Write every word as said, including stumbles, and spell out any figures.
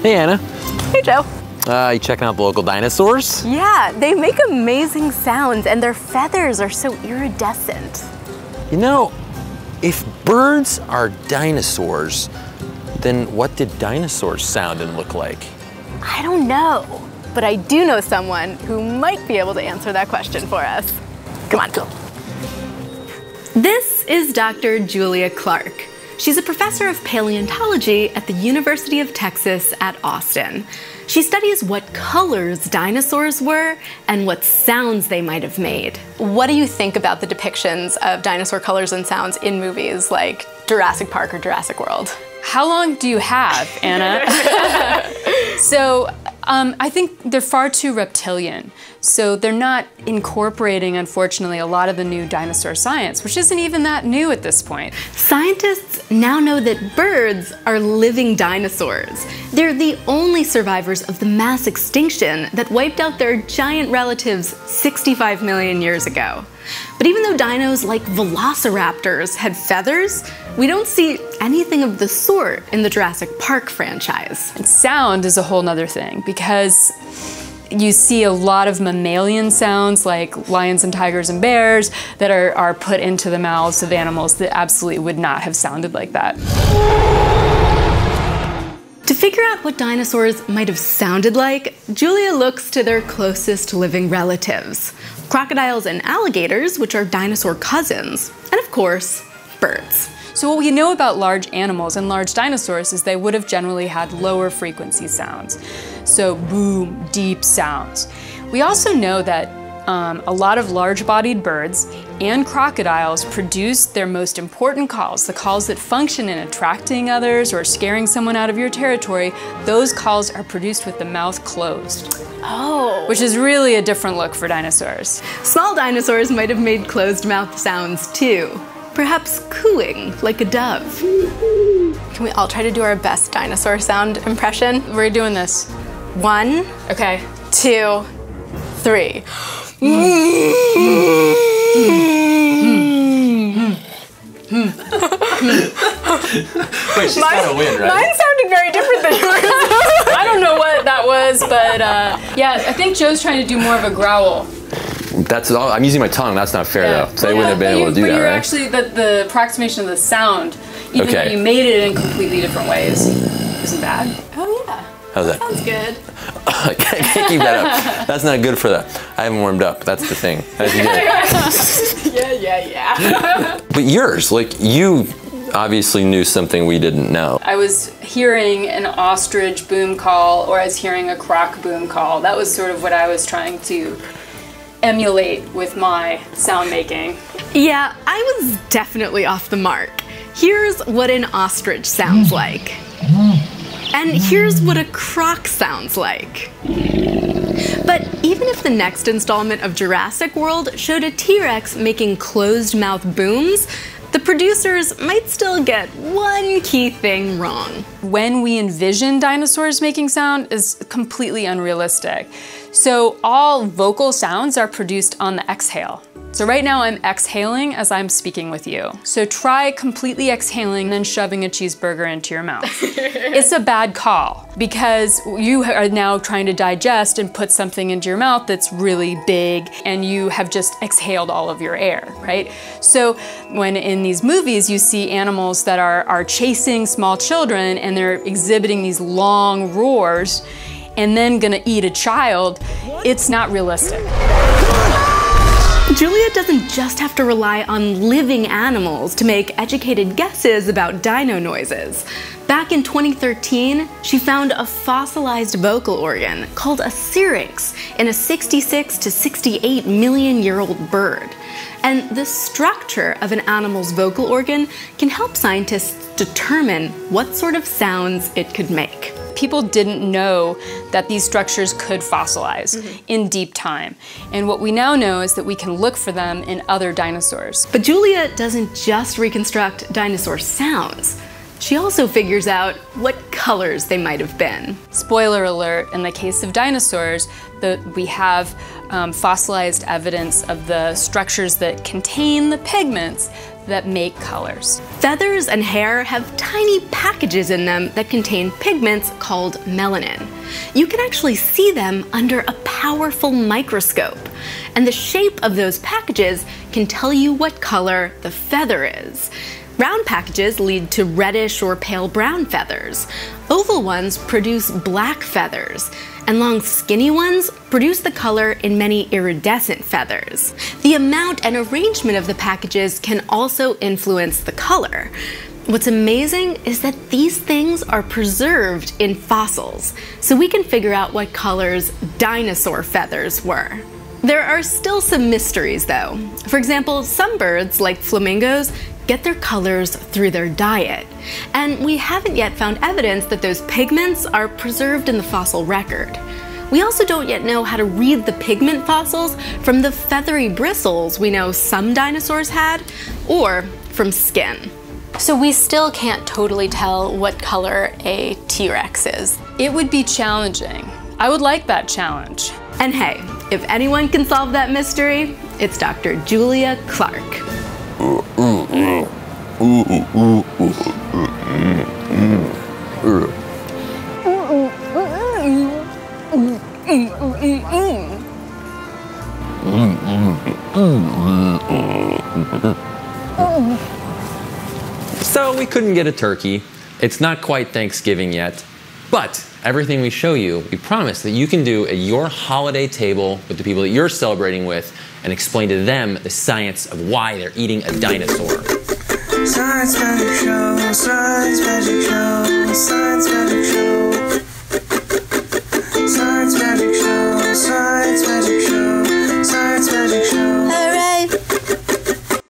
Hey, Anna. Hey, Joe. Uh, you checking out the local dinosaurs? Yeah, they make amazing sounds and their feathers are so iridescent. You know, if birds are dinosaurs, then what did dinosaurs sound and look like? I don't know, but I do know someone who might be able to answer that question for us. Come on. Go. This is Doctor Julia Clark. She's a professor of paleontology at the University of Texas at Austin. She studies what colors dinosaurs were and what sounds they might have made. What do you think about the depictions of dinosaur colors and sounds in movies like Jurassic Park or Jurassic World? How long do you have, Anna? So um, I think they're far too reptilian. So they're not incorporating, unfortunately, a lot of the new dinosaur science, which isn't even that new at this point. Scientists now know that birds are living dinosaurs. They're the only survivors of the mass extinction that wiped out their giant relatives sixty-five million years ago. But even though dinos like velociraptors had feathers, we don't see anything of the sort in the Jurassic Park franchise. And sound is a whole nother thing, because you see a lot of mammalian sounds like lions and tigers and bears that are, are put into the mouths of animals that absolutely would not have sounded like that. To figure out what dinosaurs might have sounded like, Julia looks to their closest living relatives: crocodiles and alligators, which are dinosaur cousins, and of course, birds. So what we know about large animals and large dinosaurs is they would have generally had lower frequency sounds. So boom, deep sounds. We also know that um, a lot of large-bodied birds and crocodiles produce their most important calls, the calls that function in attracting others or scaring someone out of your territory. Those calls are produced with the mouth closed. Oh. Which is really a different look for dinosaurs. Small dinosaurs might have made closed-mouth sounds too. Perhaps cooing like a dove. Can we all try to do our best dinosaur sound impression? We're doing this. One, okay, two, three. Wait, she's gotta win, right? Mine sounded very different than yours. I don't know what that was, but uh, yeah, I think Joe's trying to do more of a growl. That's all. I'm using my tongue. That's not fair, Yeah. though. So they Yeah, wouldn't have been but able to do but that, you're right? actually the, the approximation of the sound, even Okay. though you made it in completely different ways, isn't bad. Oh yeah. How's that? Sounds good. I can't, can't keep that up. That's not good for that. I haven't warmed up. That's the thing. That's good. Yeah, yeah, yeah. But yours, like you obviously knew something we didn't know. I was hearing an ostrich boom call, or I was hearing a croc boom call. That was sort of what I was trying to emulate with my sound making. Yeah, I was definitely off the mark. Here's what an ostrich sounds like. And here's what a croc sounds like. But even if the next installment of Jurassic World showed a T-Rex making closed-mouth booms, the producers might still get one key thing wrong. When we envision dinosaurs making sound is completely unrealistic. So all vocal sounds are produced on the exhale. So right now I'm exhaling as I'm speaking with you. So try completely exhaling and then shoving a cheeseburger into your mouth. It's a bad call because you are now trying to digest and put something into your mouth that's really big and you have just exhaled all of your air, right? So when in these movies you see animals that are, are chasing small children and they're exhibiting these long roars and then gonna eat a child, it's not realistic. Julia doesn't just have to rely on living animals to make educated guesses about dino noises. Back in twenty thirteen, she found a fossilized vocal organ called a syrinx in a sixty-six to sixty-eight million year old bird. And the structure of an animal's vocal organ can help scientists determine what sort of sounds it could make. People didn't know that these structures could fossilize mm-hmm. in deep time. And what we now know is that we can look for them in other dinosaurs. But Julia doesn't just reconstruct dinosaur sounds. She also figures out what colors they might have been. Spoiler alert, in the case of dinosaurs, the, we have um, fossilized evidence of the structures that contain the pigments that make colors. Feathers and hair have tiny packages in them that contain pigments called melanin. You can actually see them under a powerful microscope, and the shape of those packages can tell you what color the feather is. Round packages lead to reddish or pale brown feathers. Oval ones produce black feathers, and long skinny ones produce the color in many iridescent feathers. The amount and arrangement of the packages can also influence the color. What's amazing is that these things are preserved in fossils, so we can figure out what colors dinosaur feathers were. There are still some mysteries though. For example, some birds, like flamingos, get their colors through their diet. And we haven't yet found evidence that those pigments are preserved in the fossil record. We also don't yet know how to read the pigment fossils from the feathery bristles we know some dinosaurs had, or from skin. So we still can't totally tell what color a T-Rex is. It would be challenging. I would like that challenge. And hey, if anyone can solve that mystery, it's Doctor Julia Clark. So we couldn't get a turkey. It's not quite Thanksgiving yet, but everything we show you, we promise that you can do at your holiday table with the people that you're celebrating with and explain to them the science of why they're eating a dinosaur. Science Magic Show, Science Magic Show, Science Magic Show.